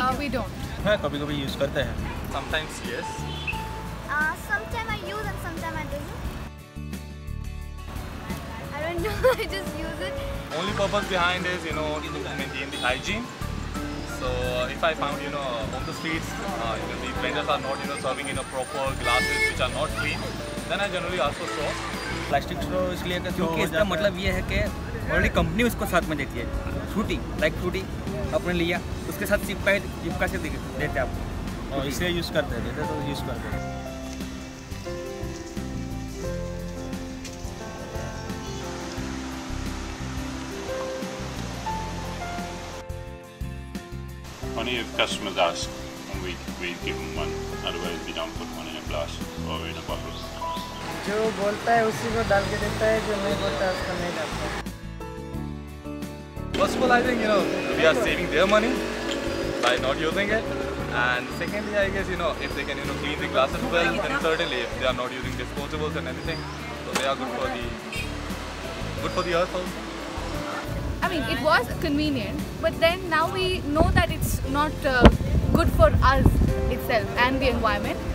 We don't. हाँ कभी-कभी use करते हैं. Sometimes yes. Sometimes I use and sometimes I don't. I don't know. I just use it. Only purpose behind is to maintain the hygiene. So if I found on the streets the vendors are not serving proper glasses which are not clean, then I generally ask for straws. Plastic straw इसलिए क्योंकि इसका मतलब ये है कि already company उसको साथ में देती है. फ्रूटी आपने लिया उसके साथ चिपका से देते हैं आपको. और इसलिए यूज़ करते हैं. देते तो यूज़ करते हैं. Only if customers ask, and we give them one. Otherwise, we don't put one in a glass or in a bottle. जो बोलता है उसी को डाल के देता है, जो नहीं बोलता है उसको नहीं डालता. First of all, I think we are saving their money by not using it, and secondly, I guess if they can clean the glasses well, then certainly if they are not using disposables and anything, so they are good for the earth also. I mean, it was convenient, but then now we know that it's not good for us itself and the environment.